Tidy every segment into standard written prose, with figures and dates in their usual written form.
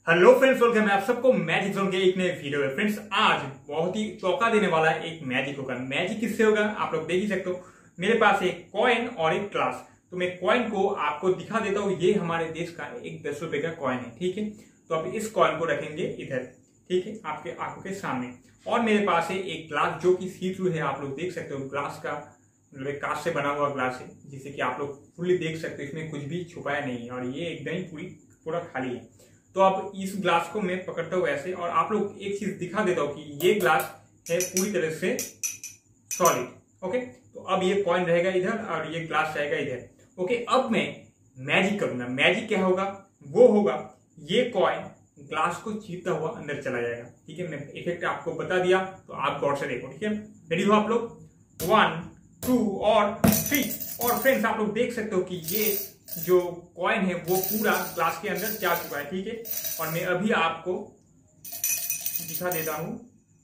Hello friends, welcome है आप सबको मैजिक जोन के एक नए वीडियो में। फ्रेंड्स, आज बहुत ही चौंका देने वाला एक मैजिक होगा। मैजिक किससे होगा आप लोग देख ही सकते हो। मेरे पास एक कॉइन और एक ग्लास, तो मैं कॉइन को आपको दिखा देता हूँ। ये हमारे देश का एक 10 रुपए का कॉइन है, ठीक है। तो अब इस कॉइन को रखेंगे इधर, ठीक है, आपके आंखों के सामने। और मेरे पास है एक ग्लास जो कि सी थ्रू है, आप लोग देख सकते हो। ग्लास का मतलब एक कांच से बना हुआ ग्लास है, जिसे कि आप लोग फुल्ली देख सकते हो। इसमें कुछ भी छुपाया नहीं है और ये एकदम ही पूरा खाली है। तो अब इस ग्लास को मैं पकड़ता हूँ ऐसे, और आप लोग एक चीज दिखा देता हूँ कि ये ग्लास है पूरी तरह से सॉलिड। ओके, तो अब ये कॉइन रहेगा इधर और ये ग्लास रहेगा इधर। ओके, अब मैं मैजिक करूंगा। मैजिक क्या होगा? वो होगा ये कॉइन ग्लास को चीरता हुआ अंदर चला जाएगा, ठीक है। मैं इफेक्ट आपको बता दिया, तो आप गौर से देखो, ठीक है। रेडी हो आप लोग? 1 2 और 3। और फ्रेंड्स, आप लोग देख सकते हो कि ये जो कॉइन है वो पूरा ग्लास के अंदर जा चुका है, ठीक है। और मैं अभी आपको दिखा देता हूं,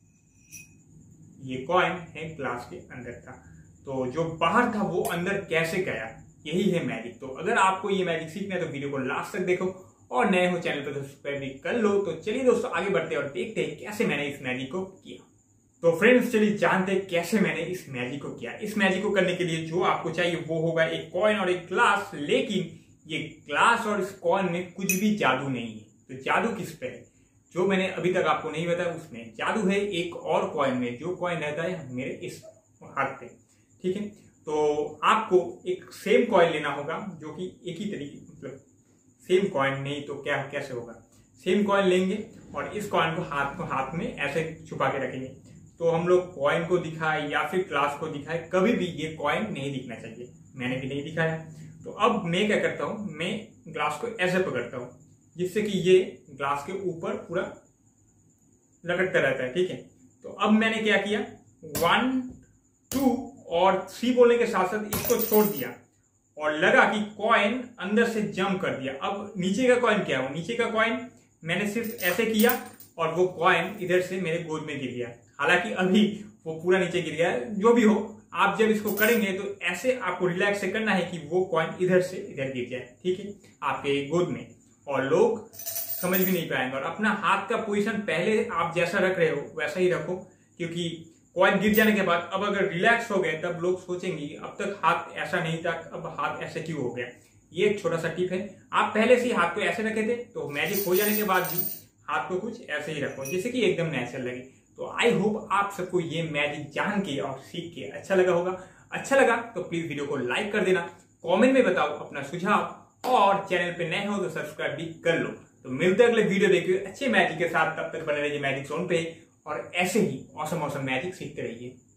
ये कॉइन है ग्लास के अंदर था, तो जो बाहर था वो अंदर कैसे गया, यही है मैजिक। तो अगर आपको ये मैजिक सीखना है तो वीडियो को लास्ट तक देखो, और नए हो चैनल पर तो सब्सक्राइब भी कर लो। तो चलिए दोस्तों, आगे बढ़ते हैं और देखते हैं कैसे मैंने इस मैजिक को किया। तो फ्रेंड्स, चलिए जानते हैं कैसे मैंने इस मैजिक को किया। इस मैजिक को करने के लिए जो आपको चाहिए वो होगा एक कॉइन और एक ग्लास। लेकिन ये ग्लास और इस कॉइन में कुछ भी जादू नहीं है। तो जादू किस पे है, जो मैंने अभी तक आपको नहीं बताया, उसमें जादू है एक और कॉइन में, जो कॉइन रहता है मेरे इस हाथ पे, ठीक है। तो आपको एक सेम कॉइन लेना होगा, जो कि एक ही तरीके, मतलब सेम कॉइन नहीं तो क्या कैसे होगा। सेम कॉइन लेंगे और इस कॉइन को हाथ में ऐसे छुपा के रखेंगे। तो हम लोग कॉइन को दिखाए या फिर ग्लास को दिखाए, कभी भी ये कॉइन नहीं दिखना चाहिए। मैंने भी नहीं दिखाया। तो अब मैं क्या करता हूं, मैं ग्लास को ऐसे पकड़ता हूं जिससे कि ये ग्लास के ऊपर पूरा लटकता रहता है, ठीक है। तो अब मैंने क्या किया, 1 2 और 3 बोलने के साथ साथ इसको छोड़ दिया और लगा कि कॉइन अंदर से जंप कर दिया। अब नीचे का कॉइन क्या है, नीचे का कॉइन मैंने सिर्फ ऐसे किया और वो कॉइन इधर से मेरे गोद में गिर गया। हालांकि अभी वो पूरा नीचे गिर गया है। जो भी हो, आप जब इसको करेंगे तो ऐसे आपको रिलैक्स से करना है कि वो कॉइन इधर से इधर गिर जाए, ठीक है, आपके गोद में, और लोग समझ भी नहीं पाएंगे। और अपना हाथ का पोजीशन पहले आप जैसा रख रहे हो वैसा ही रखो, क्योंकि कॉइन गिर जाने के बाद अब अगर रिलैक्स हो गए तब लोग सोचेंगे अब तक हाथ ऐसा नहीं था, अब हाथ ऐसे क्यों हो गया। ये एक छोटा सा टिप है। आप पहले से ही हाथ को ऐसे रखे थे, तो मैजिक हो जाने के बाद भी हाथ को कुछ ऐसे ही रखो, जिससे कि एकदम नेचुरल लगे। तो आई होप आप सबको ये मैजिक जान के और सीख के अच्छा लगा होगा। अच्छा लगा तो प्लीज वीडियो को लाइक कर देना, कमेंट में बताओ अपना सुझाव, और चैनल पे नए हो तो सब्सक्राइब भी कर लो। तो मिलते हैं अगले वीडियो देखिए अच्छे मैजिक के साथ। तब तक बने रहिए मैजिक जोन पे और ऐसे ही औसम मैजिक सीखते रहिए।